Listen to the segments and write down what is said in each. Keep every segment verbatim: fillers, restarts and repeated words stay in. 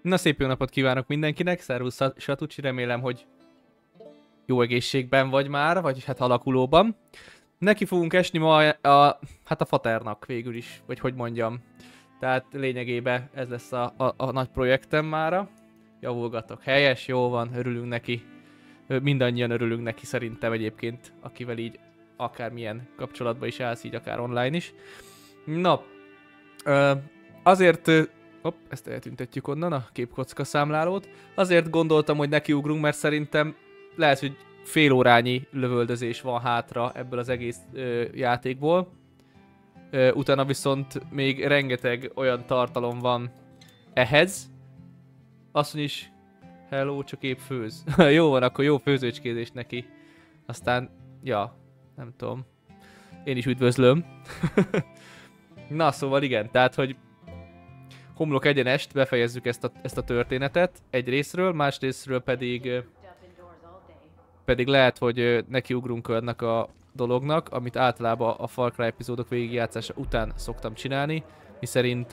Na, szép jó napot kívánok mindenkinek, szervusz Satucsi, remélem, hogy jó egészségben vagy már, vagy hát alakulóban. Neki fogunk esni ma a, a hát a faternak végül is, vagy hogy mondjam. Tehát lényegében ez lesz a, a, a nagy projektem mára. Javulgatok, helyes, jó van, örülünk neki. Mindannyian örülünk neki szerintem egyébként, akivel így akármilyen kapcsolatban is állsz, így akár online is. Na, azért... Hopp, ezt eltüntetjük onnan, a képkocka számlálót. Azért gondoltam, hogy nekiugrunk, mert szerintem lehet, hogy fél órányi lövöldözés van hátra ebből az egész ö, játékból. Ö, utána viszont még rengeteg olyan tartalom van ehhez. Azt mondja is, hello, csak épp főz. Jó van, akkor jó főzőcskézés neki. Aztán, ja, nem tudom. Én is üdvözlöm. Na, szóval igen, tehát, hogy homlok egyenest, befejezzük ezt a, ezt a történetet egy részről, más részről pedig pedig lehet, hogy nekiugrunk annak a dolognak, amit általában a Far Cry epizódok végigjátszása után szoktam csinálni, miszerint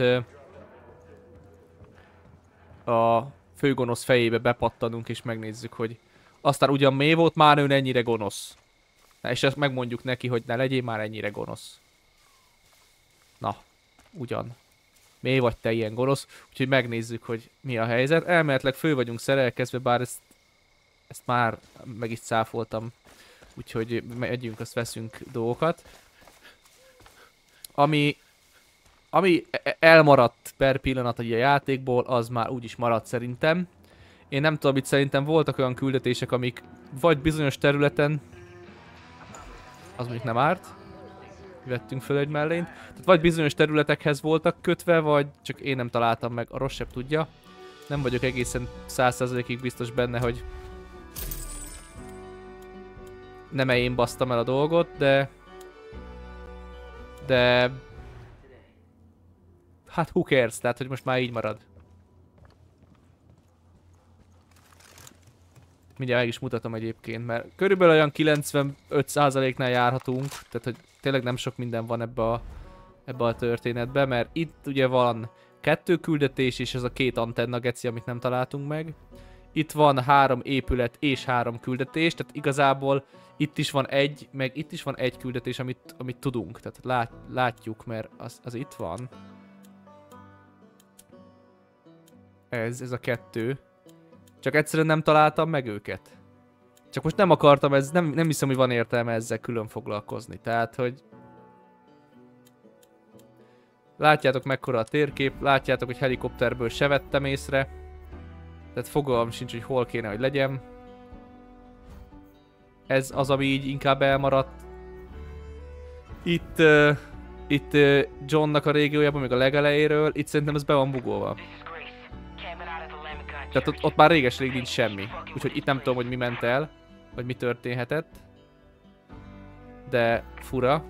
a főgonosz fejébe bepattanunk és megnézzük, hogy aztán ugyan mély volt, már ő ennyire gonosz. Na, és ezt megmondjuk neki, hogy ne legyél már ennyire gonosz. Na, ugyan. Mély vagy te ilyen gonosz, úgyhogy megnézzük, hogy mi a helyzet. Elméletileg fő vagyunk szerelkezve, bár ezt, ezt már meg is cáfoltam. Úgyhogy megyünk, azt veszünk dolgokat. Ami, ami elmaradt per pillanat a játékból, az már úgyis maradt szerintem. Én nem tudom, itt szerintem voltak olyan küldetések, amik vagy bizonyos területen, az mondjuk nem árt, vettünk föl egy mellényt. Tehát vagy bizonyos területekhez voltak kötve, vagy csak én nem találtam meg, a rossz sebb tudja. Nem vagyok egészen száz százalékig biztos benne, hogy nem én basztam el a dolgot, de... De... Hát who cares, tehát hogy most már így marad. Mindjárt meg is mutatom egyébként, mert körülbelül olyan kilencvenöt százaléknál járhatunk, tehát hogy tényleg nem sok minden van ebbe a, ebbe a történetbe, mert itt ugye van kettő küldetés és ez a két antenna geci, amit nem találtunk meg. Itt van három épület és három küldetés, tehát igazából itt is van egy, meg itt is van egy küldetés, amit, amit tudunk, tehát lát, látjuk, mert az, az itt van. Ez, ez a kettő. Csak egyszerűen nem találtam meg őket. Csak most nem akartam, ez nem, nem hiszem, hogy van értelme ezzel külön foglalkozni. Tehát, hogy... Látjátok mekkora a térkép, látjátok, hogy helikopterből se vettem észre. Tehát fogalmam sincs, hogy hol kéne, hogy legyen. Ez az, ami így inkább elmaradt. Itt... Uh, itt uh, Johnnak a régiójában, még a legelejéről, itt szerintem ez be van bugolva. Tehát ott, ott már réges-rég nincs semmi. Úgyhogy itt nem tudom, hogy mi ment el, vagy mi történhetett. De fura.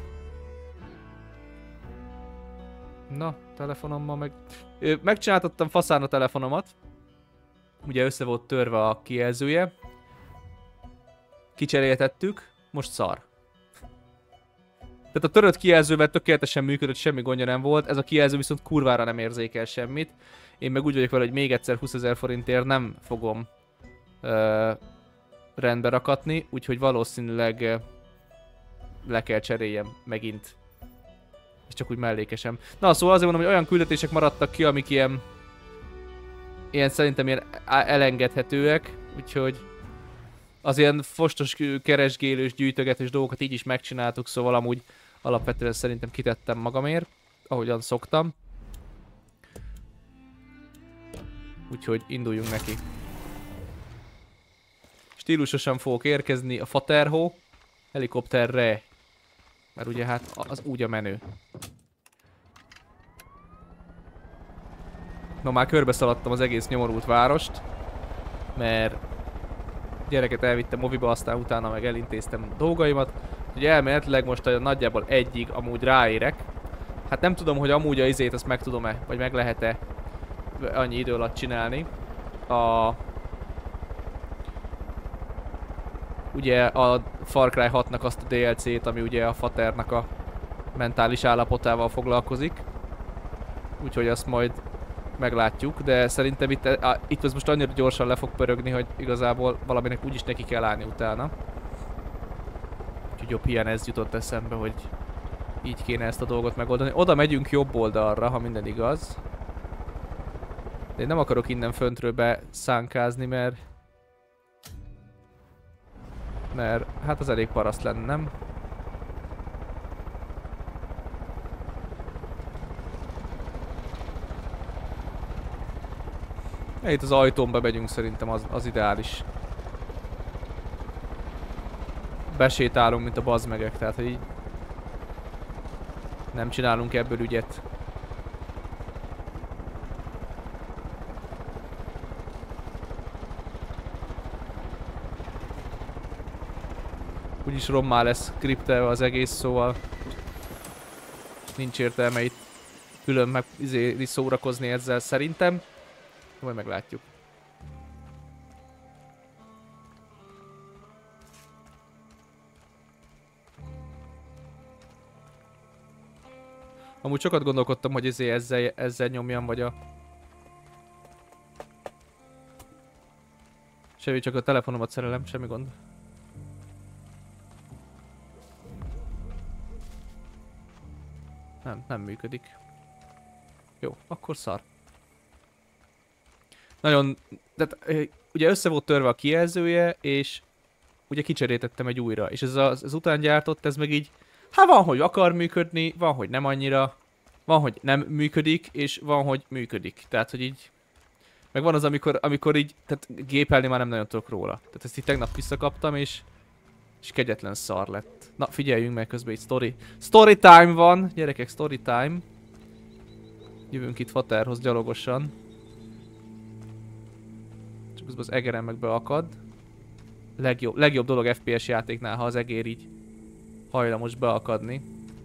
Na, telefonommal meg... Megcsináltattam faszán a telefonomat. Ugye össze volt törve a kijelzője. Kicseréltettük, most szar. Tehát a törött kijelzővel tökéletesen működött, semmi gondja nem volt. Ez a kijelző viszont kurvára nem érzékel semmit. Én meg úgy vagyok vele, hogy még egyszer húszezer forintért nem fogom ö, rendbe rakatni, úgyhogy valószínűleg ö, le kell cseréljem megint. És csak úgy mellékesem. Na, szóval azért mondom, hogy olyan küldetések maradtak ki, amik ilyen, ilyen szerintem ilyen elengedhetőek, úgyhogy az ilyen fostos, keresgélős, gyűjtögetős dolgokat így is megcsináltuk, szóval amúgy alapvetően szerintem kitettem magamért, ahogyan szoktam. Úgyhogy induljunk neki. Stílusosan fogok érkezni a Faterhó helikopterre. Mert ugye hát az úgy a menő. Na, már körbeszaladtam az egész nyomorult várost. Mert gyereket elvittem moviba, aztán utána meg elintéztem dolgaimat. Ugye elméletileg most a nagyjából egyig amúgy ráérek. Hát nem tudom, hogy amúgy a izét azt meg tudom-e, vagy meg lehet-e annyi idő alatt csinálni. A... Ugye a Far Cry hatnak azt a dé el cét, ami ugye a Faternak a mentális állapotával foglalkozik. Úgyhogy azt majd meglátjuk, de szerintem itt, á, itt ez most annyira gyorsan le fog pörögni, hogy igazából valaminek úgyis neki kell állni utána. Úgyhogy jobb ilyen ez jutott eszembe, hogy így kéne ezt a dolgot megoldani. Oda megyünk jobb oldalra, ha minden igaz. De én nem akarok innen föntről beszánkázni, mert... Mert hát az elég paraszt lenne, nem? Itt az ajtón bemegyünk, szerintem az, az ideális. Besétálunk, mint a bazmegek, tehát hogy így... Nem csinálunk ebből ügyet. Úgyis rommá lesz kriptelve az egész, szóval... Nincs értelme itt külön meg izé, szórakozni ezzel szerintem. Majd meglátjuk. Amúgy sokat gondolkodtam, hogy ezzel, ezzel, ezzel nyomjam, vagy a... Semmi, csak a telefonomat szerelem, semmi gond. Nem, nem működik. Jó, akkor szar. Nagyon... Tehát, ugye össze volt törve a kijelzője, és... Ugye kicseréltettem egy újra, és ez az, az után gyártott, ez meg így... Hát van, hogy akar működni, van, hogy nem annyira. Van, hogy nem működik, és van, hogy működik. Tehát, hogy így... Meg van az, amikor, amikor így... Tehát gépelni már nem nagyon tudok róla. Tehát ezt így tegnap visszakaptam, és... És kegyetlen szar lett. Na, figyeljünk meg, közben itt story... Story time van! Gyerekek, story time. Jövünk itt Faterhoz gyalogosan. Csak közben az egerem meg beakad. Legjobb, legjobb dolog ef pé es játéknál, ha az egér így hajlamos beakadni.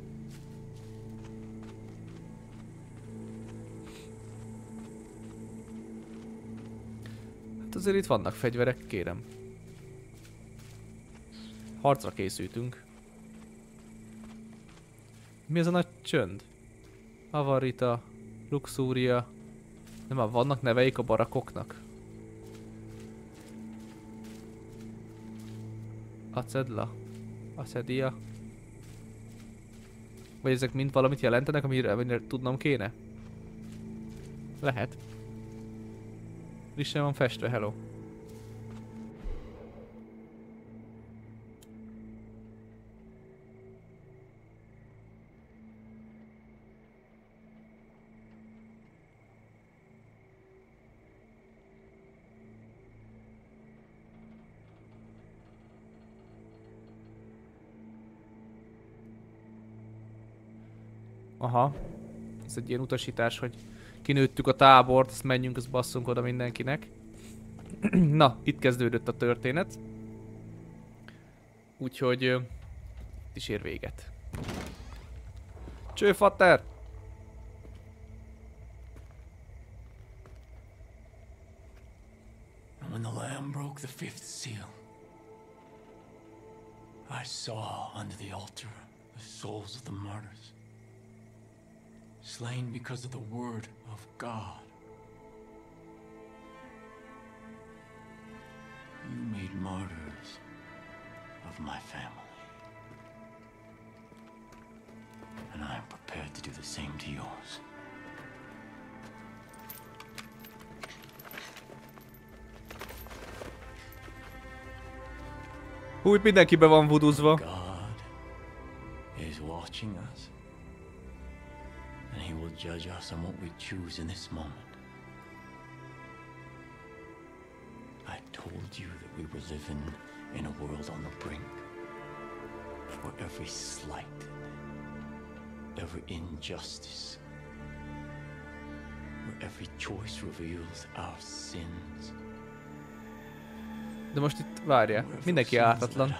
Hát azért itt vannak fegyverek, kérem. Harcra készültünk. Mi ez a nagy csönd? Avarita, Luxúria. Nem már vannak neveik a barakoknak? Acedla. Acedia. Vagy ezek mind valamit jelentenek, amire, amire tudnom kéne? Lehet. Frissen van festve, hello. Aha. Ez egy ilyen utasítás, hogy kinőttük a tábort, ezt menjünk, ezt basszunk oda mindenkinek. Na, itt kezdődött a történet. Úgyhogy... Uh, itt is ér véget. Cső, fater! And when the Lamb broke the fifth seal, I saw under the altar the souls of the martyrs, slain because of the word of God. You made martyrs of my family, and I am prepared to do the same to yours. Úgy mindenki be van vuduzva. God is watching us, and he will judge us on what we choose in this moment. I told you that we were living in a world on the brink, where every slight, every injustice, where every choice reveals our sins. De most itt várja, mindenki ártatlan.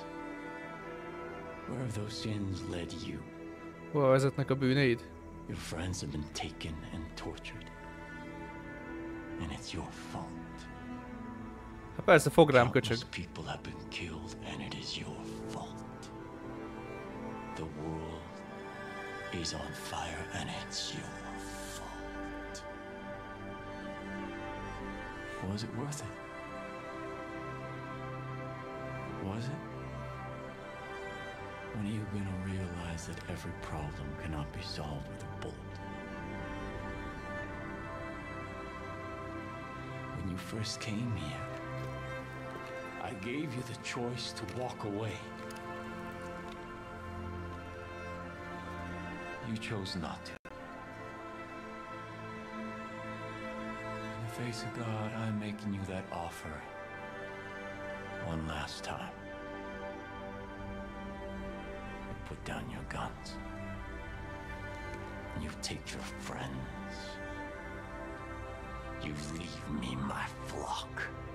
Where have those sins led you? Hova vezetnek a bűneid? Your friends have been taken and tortured, and it's your fault. Hát persze, fog rám köcsög. People have been killed, and it is your fault. The world is on fire, and it's your fault. was it worth it? Was it? When are you gonna realize that every problem cannot be solved with a bullet? When you first came here, I gave you the choice to walk away. You chose not to. In the face of God, I'm making you that offer one last time. You put down your guns. You take your friends. You leave me my flock.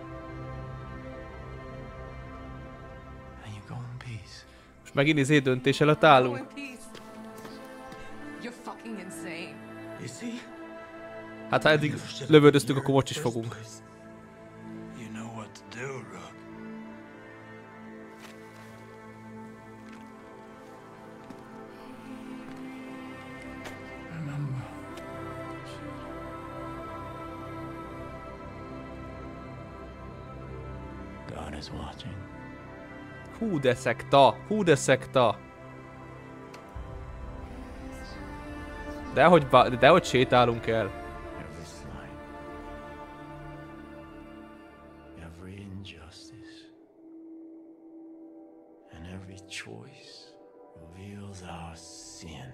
And you go in peace. Most megint izé döntés előtt állunk. You're fucking insane. You see? Hát ha eddig lövöldöztük, akkor most is fogunk. You know what to do, Rook. Remember. God is watching. Hú de szekta, hú de szekta. Dehogy, dehogy sétálunk el. Every slight, every injustice, and every choice reveals our sin.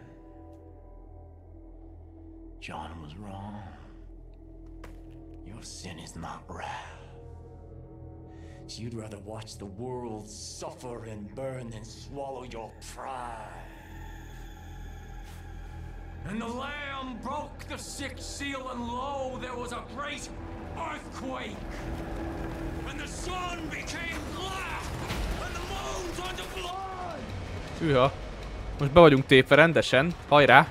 John was wrong. Your sin is not wrath. So you'd rather watch the world suffer and burn than swallow your pride. And the Lamb broke the sixth seal, and lo, there was a great earthquake. And the sun became black, and the moon turned to blood. Hűha. Most be vagyunk tépve rendesen. Hajrá!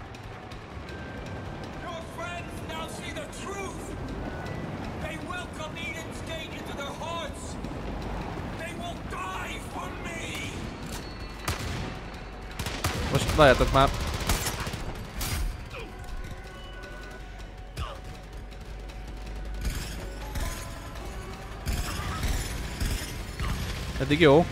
Your friends now see the truth. They welcome Eden's gate into their hearts. They will die for me. Most várjátok már. Eddig jó.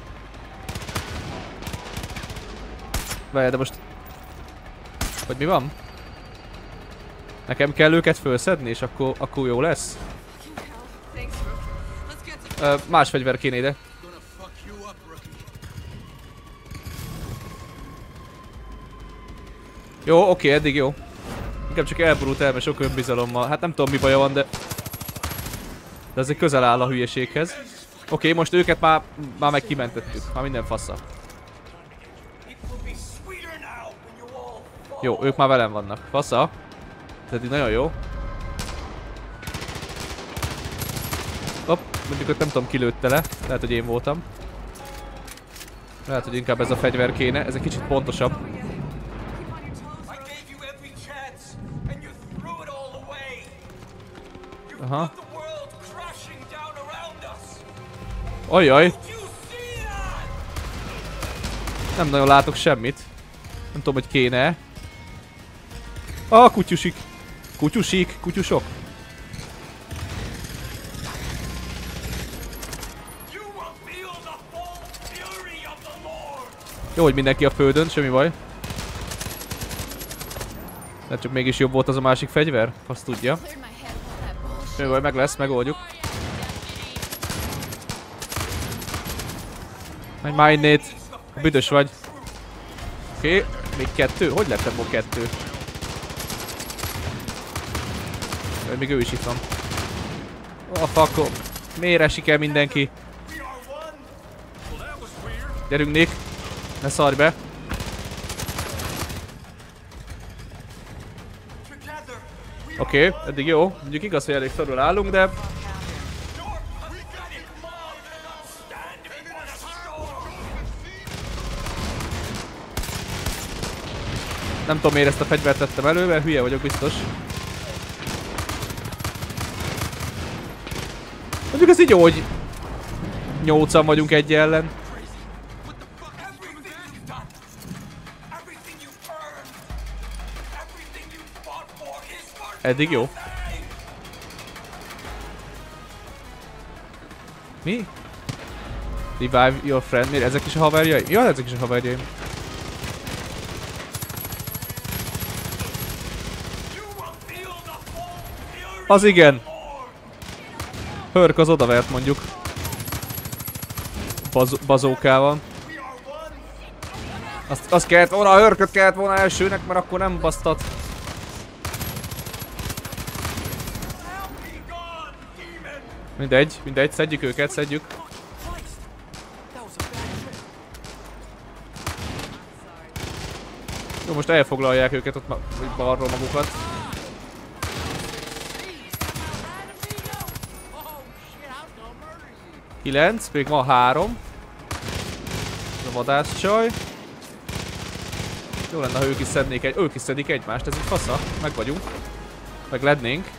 Várjál, de most... Hogy mi van? Nekem kell őket fölszedni, és akkor, akkor jó lesz? Ö, más fegyver kéne ide. Jó, oké, eddig jó. Inkább csak elborult el, mert sok önbizalommal. Hát nem tudom mi baja van, de... De azért közel áll a hülyeséghez. Oké, okay, most őket már, már meg kimentettük. Már minden fassa. Jó, ők már velem vannak. Fassa. Ez eddig nagyon jó. Hopp, mondjuk ott nem tudom, ki lőtte le. Lehet, hogy én voltam. Lehet, hogy inkább ez a fegyver kéne. Ez egy kicsit pontosabb. Aha. Ajjaj! Nem nagyon látok semmit. Nem tudom, hogy kéne. Ah, kutyusik! Kutyusik, kutyusok! Jó, hogy mindenki a földön, semmi baj. De csak mégis jobb volt az a másik fegyver, azt tudja. Semmi baj, meg lesz, megoldjuk. Menj már innét! Büdös vagy. Oké, okay. Még kettő? Hogy lett ebből kettő? Még ő is itt van. Oh, fuck. Miért esik el mindenki? Gyerünk, Nick! Ne szarj be! Oké, okay, eddig jó. Mondjuk igaz, hogy elég szarul állunk, de... Nem tudom, miért ezt a fegyvert tettem elő, mert hülye vagyok biztos. Mondjuk ez így jó, hogy nyolcan vagyunk egy ellen. Eddig jó. Mi? Revive your friend. Miért ezek is a haverjaim? Ja, ezek is a haverjaim. Az igen. Hörk az odavert mondjuk. Baz bazókával. Azt, azt kellett volna, a hörköt kellett volna elsőnek, mert akkor nem basztat. Mindegy, mindegy, szedjük őket, szedjük. Jó, most elfoglalják őket ott balról magukat. kilenc, még van három. Ez a vadászcsaj. Jó lenne, ha ők is szednék egy... ők is szedik egymást, ez egy fasza. Meg vagyunk. Meg lennénk.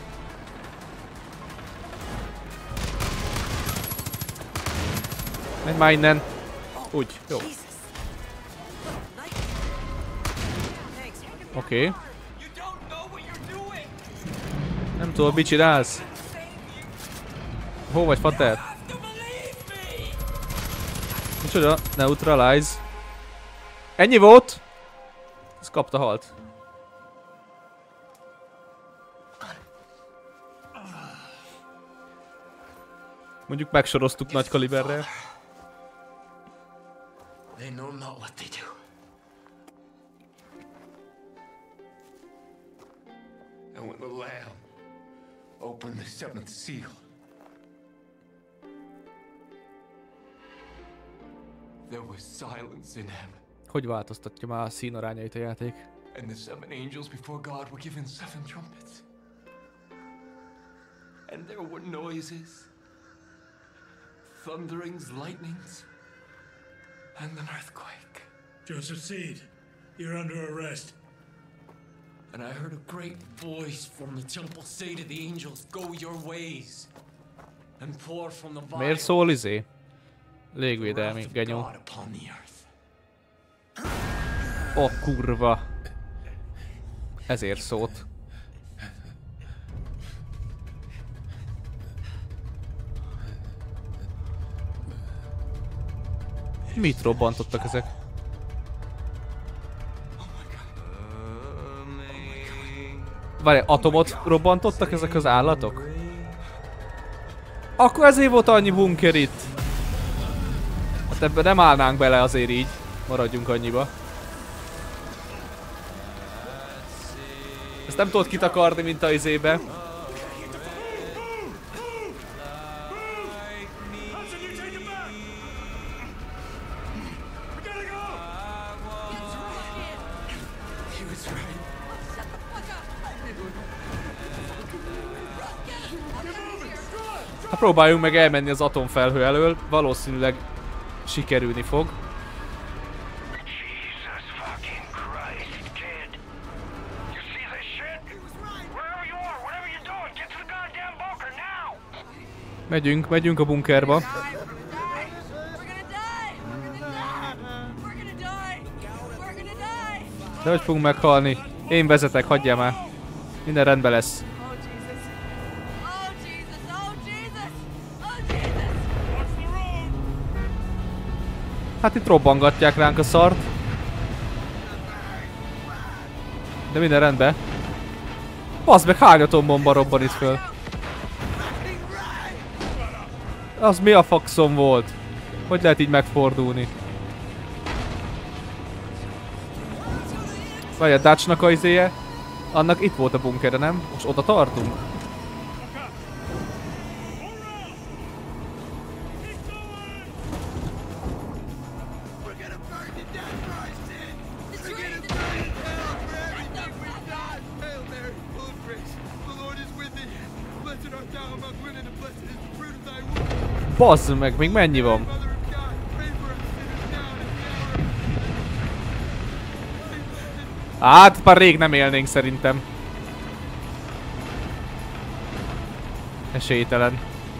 Menj már innen. Úgy, jó. Oké. Okay. Nem tudom, mit csinálsz? Hol vagy, fater? Micsoda? Neutralize. Ennyi volt? Ez kapta halt. Mondjuk megsoroztuk nagy kaliberrel. They know not what they do. And when the Lamb opened the seventh seal, there was silence in heaven. Hogy változtatja már a színarányait a játék? And the seven angels before God were given seven trumpets. And there were noises, thunderings, lightnings, and an earthquake. Joseph Seed, you're under arrest. And I heard a great voice from the temple say to the angels, "Go your ways and pour from the vial." Miért szól izé? Légvédelmi, genyó. Ó, oh, kurva. Ezért szólt. Mit robbantottak ezek? Várj, atomot robbantottak ezek az állatok? Akkor ezért volt annyi bunker itt. Hát ebben nem állnánk bele azért így. Maradjunk annyiba. Ezt nem tudod kitakarni, mint a izébe. Hát próbáljunk meg elmenni az atomfelhő elől, valószínűleg sikerülni fog. Megyünk, megyünk a bunkerba. De hogy fogunk meghalni? Én vezetek, hagyjál már. Minden rendben lesz. Hát itt robbangatják ránk a szart. De minden rendben. Baszd meg, hány atombomba robban itt föl? Az mi a faxom volt? Hogy lehet így megfordulni? Vagy a Dutchnak a izéje? Annak itt volt a bunkere, nem? Most oda tartunk? Bazd meg, még mennyi van? Hát, már rég nem élnénk szerintem. Esélytelen.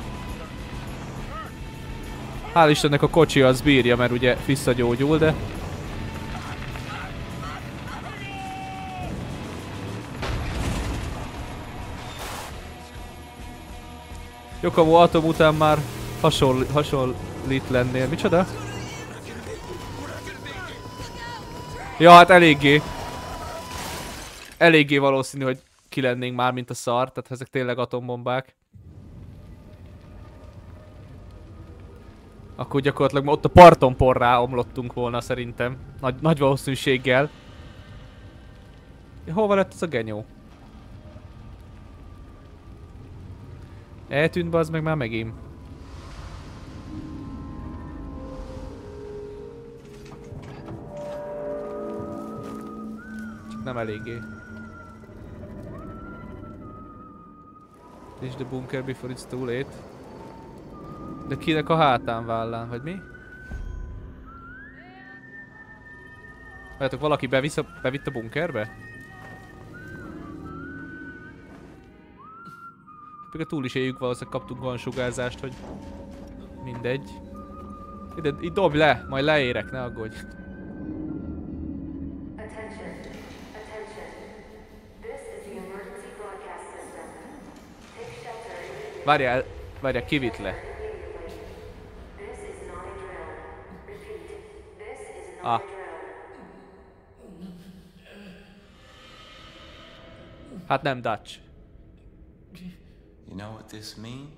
Hál' Istennek a kocsi az bírja, mert ugye visszagyógyul, de... Yokamou atom után már Hasonl hasonlít lennél. Micsoda? Ja, hát eléggé. Eléggé valószínű, hogy ki lennénk már, mint a szar. Tehát ezek tényleg atombombák. Akkor gyakorlatilag ott a parton porrá omlottunk volna szerintem. Nagy, nagy valószínűséggel. Ja, hova lett ez a genyó? Eltűnt be az meg már megint. Csak nem eléggé. Reach the bunker before it's too late. De kinek a hátán vállán, vagy mi? Várjátok, valaki bevisz a, bevitt a bunkerbe? Még a túl is éljük, valószínűleg kaptunk olyan sugárzást, hogy mindegy. Ide, itt dobj le, majd leérek, ne aggódj. Várjál, várjál, kivitt le. Ah. Hát nem Dutch. You know what this means?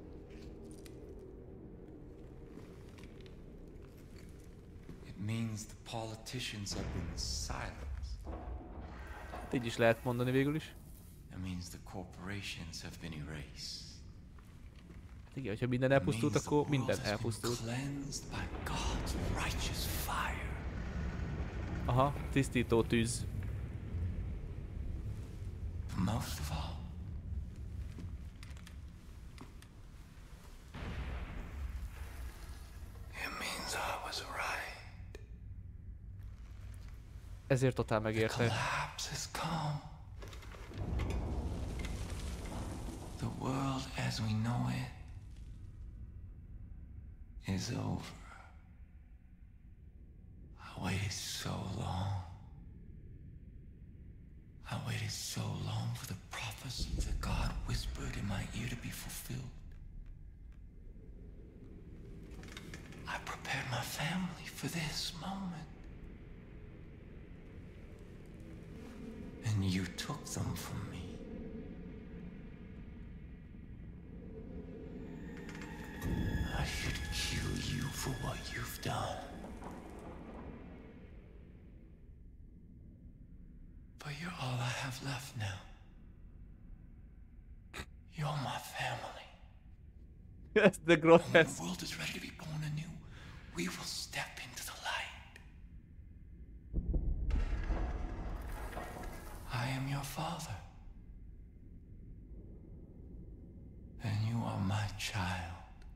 It means the politicians have been silenced. Így is lehet mondani végül is. It means the corporations have been erased. Igen, hogyha minden elpusztult, akkor minden elpusztult. Aha, tisztító tűz. Most of all, it means I was right. Ezért totál megérte. Collapse has come. The world as we know it is over. I waited so long. I waited so long for the prophecy that God whispered in my ear to be fulfilled. I prepared my family for this moment. And you took them from me. I should kill you for what you've done. But you're all I have left now. You're my family. Yes, the grotesque. When the world is ready to be born anew, we will step into the light. I am your father. And you are my child.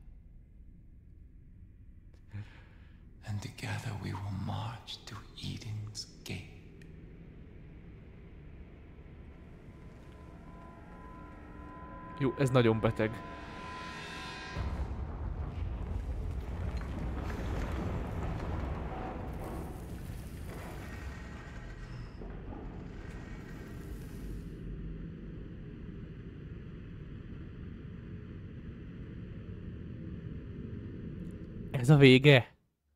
And together we will march to Eden's gate. Jó, ez nagyon beteg. Ez a vége?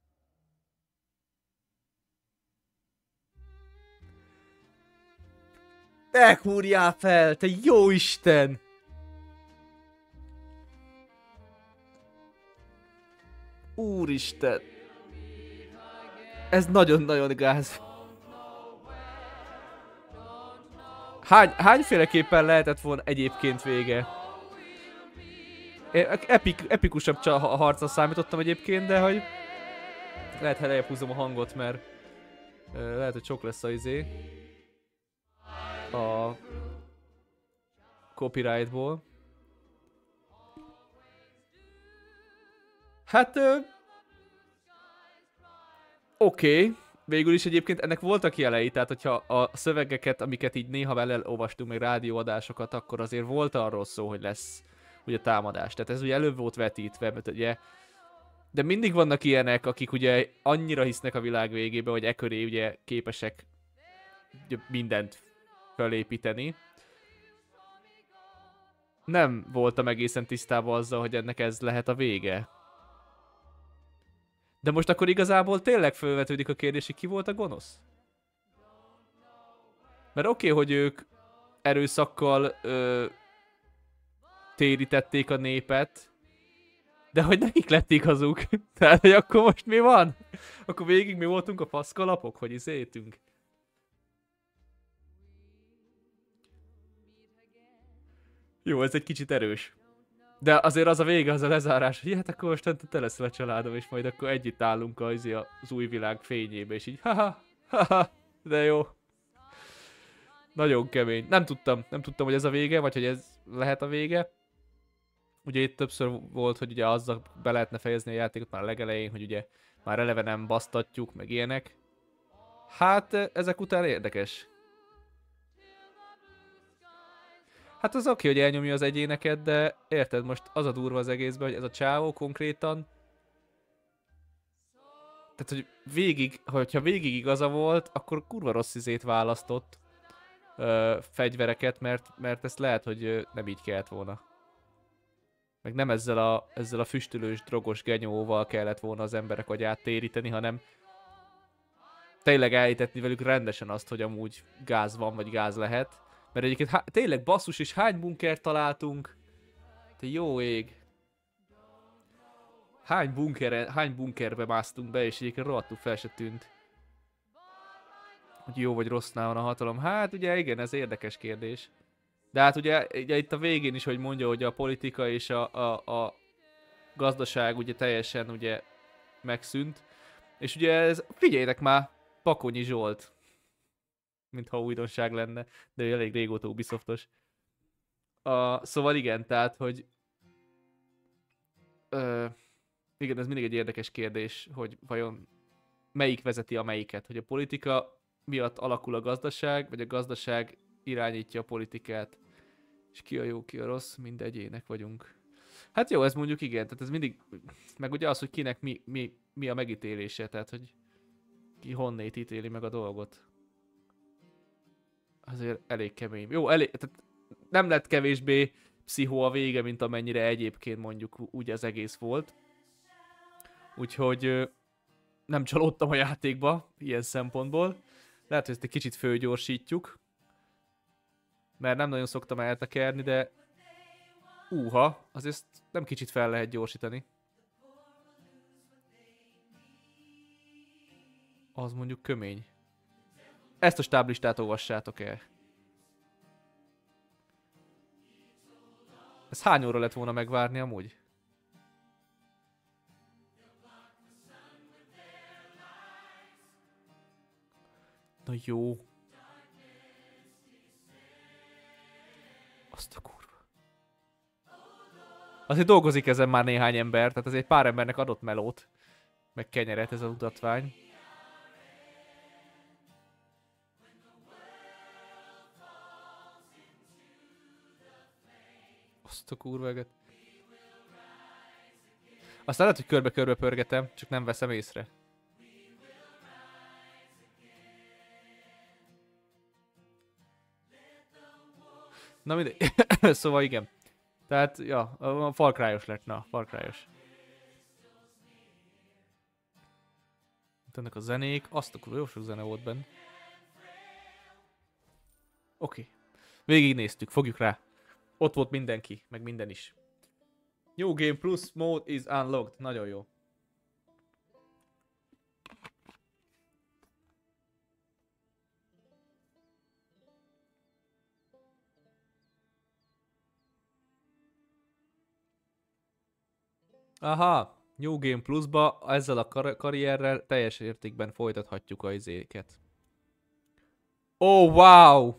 Ne húrjál fel, te jó Isten! Úristen! Ez nagyon-nagyon gáz. Hány, hányféleképpen lehetett volna egyébként vége? Epik, epikusabb harcra számítottam egyébként, de hogy... Lehet, hogy lejjebb húzom a hangot, mert... Lehet, hogy sok lesz a izé. A... Copyrightból. Hát... Oké. Okay. Végül is egyébként ennek voltak jelei, tehát hogyha a szövegeket, amiket így néha elolvastunk, meg rádióadásokat, akkor azért volt arról szó, hogy lesz ugye támadás. Tehát ez ugye előbb volt vetítve, mert ugye... De mindig vannak ilyenek, akik ugye annyira hisznek a világ végébe, hogy e köré ugye képesek ugye mindent felépíteni. nem voltam egészen tisztában azzal, hogy ennek ez lehet a vége. De most akkor igazából tényleg felvetődik a kérdés, hogy ki volt a gonosz? Mert oké, okay, hogy ők erőszakkal ö, térítették a népet, de hogy nekik lett igazuk. Tehát, hogy akkor most mi van? Akkor végig mi voltunk a faszkalapok, hogy izéltünk. Jó, ez egy kicsit erős. De azért az a vége, az a lezárás, hogy hát akkor most te leszel a családom, és majd akkor együtt állunk az, az új világ fényébe, és így haha, haha, de jó. Nagyon kemény. Nem tudtam, nem tudtam, hogy ez a vége, vagy hogy ez lehet a vége. Ugye itt többször volt, hogy ugye azzal be lehetne fejezni a játékot már a legelején, hogy ugye már eleve nem basztatjuk, meg ilyenek. Hát ezek után érdekes. Hát az oké, hogy elnyomja az egyéneket, de érted, most az a durva az egészben, hogy ez a csávó konkrétan... Tehát, hogy végig, hogyha végig igaza volt, akkor kurva rossz izét választott ö, fegyvereket, mert, mert ezt lehet, hogy ö, nem így kellett volna. Meg nem ezzel a, ezzel a füstölős, drogos genyóval kellett volna az emberek agyát téríteni, hanem tényleg elhitetni velük rendesen azt, hogy amúgy gáz van, vagy gáz lehet. Mert egyébként há tényleg basszus, és hány bunkert találtunk? Te jó ég! Hány, bunkere, hány bunkerbe másztunk be, és egyébként rohadtul fel se tűnt. Hogy jó vagy rossznál van a hatalom. Hát ugye igen, ez érdekes kérdés. De hát ugye, ugye itt a végén is, hogy mondja, hogy a politika és a, a, a gazdaság ugye teljesen ugye megszűnt. És ugye ez, figyeljétek már, Pakonyi Zsolt. Mintha újdonság lenne, de ő elég régóta Ubisoftos. A, szóval igen, tehát, hogy... Ö, igen, ez mindig egy érdekes kérdés, hogy vajon melyik vezeti a melyiket. Hogy a politika miatt alakul a gazdaság, vagy a gazdaság irányítja a politikát. És ki a jó, ki a rossz, mind egyének vagyunk. Hát jó, ez mondjuk igen, tehát ez mindig... Meg ugye az, hogy kinek mi, mi, mi a megítélése, tehát hogy ki honnét ítéli meg a dolgot. Azért elég kemény. Jó, elég, tehát nem lett kevésbé pszichó a vége, mint amennyire egyébként mondjuk úgy az egész volt. Úgyhogy nem csalódtam a játékba, ilyen szempontból. Lehet, hogy ezt egy kicsit fölgyorsítjuk. Mert nem nagyon szoktam eltekerni, de... Úha, azért ezt nem kicsit fel lehet gyorsítani. Az mondjuk kömény. Ezt a stáblistát olvassátok el. Ez hány óra lett volna megvárni amúgy? Na jó. Azt a kurva. Azért dolgozik ezen már néhány ember, tehát azért pár embernek adott melót. Meg kenyeret ez az utatvány. Azt a kurveget. Aztán lehet, hogy körbe-körbe pörgetem, csak nem veszem észre. Na mindegy. Szóval igen. Tehát, ja, a Far Cry-os lett, na, Far Cry-os. Ennek a zenék, azt a kurva, jó sok zene volt benne. Oké. Okay. Végignéztük, fogjuk rá. Ott volt mindenki, meg minden is. New Game Plus mode is unlocked. Nagyon jó. Aha, New Game Plus-ba ezzel a kar karrierrel teljes értékben folytathatjuk a izéket. Oh, wow!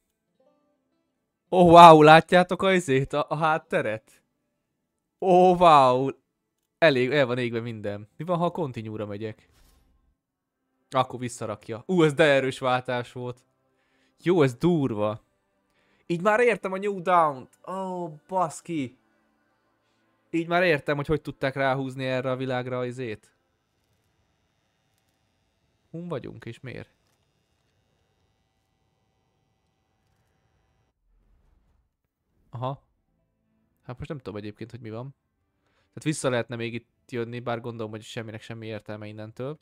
Oh, wow, látjátok a izét, a, a hátteret? Oh, wow! Elég, el van égve minden. Mi van, ha a continue-ra megyek? Akkor visszarakja. Ú, ez de erős váltás volt. Jó, ez durva. Így már értem a New Dawn-t. Oh, baszki. Így már értem, hogy hogy tudták ráhúzni erre a világra az izét. Hun vagyunk, és miért? Aha. Hát most nem tudom egyébként, hogy mi van. Tehát vissza lehetne még itt jönni, bár gondolom, hogy semminek semmi értelme innentől.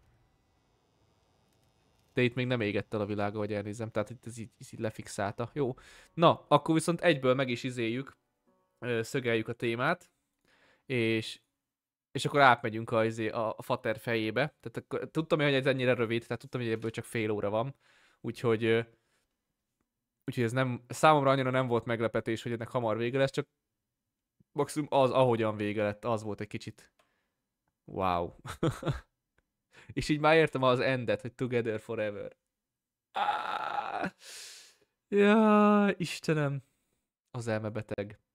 De itt még nem égett el a világ, ahogy elnézem, tehát itt ez így, ez így lefixálta. Jó. Na, akkor viszont egyből meg is izéljük, ö, szögeljük a témát, és, és akkor átmegyünk a, izé, a, a fater fejébe. Tehát akkor, tudtam, hogy ez ennyire rövid, tehát tudtam, hogy ebből csak fél óra van. Úgyhogy, ö, úgyhogy ez nem, számomra annyira nem volt meglepetés, hogy ennek hamar vége lesz, csak maximum az, ahogyan vége lett, az volt egy kicsit wow. És így már értem az endet, hogy together forever. Ah! Ja, Istenem. Az elmebeteg.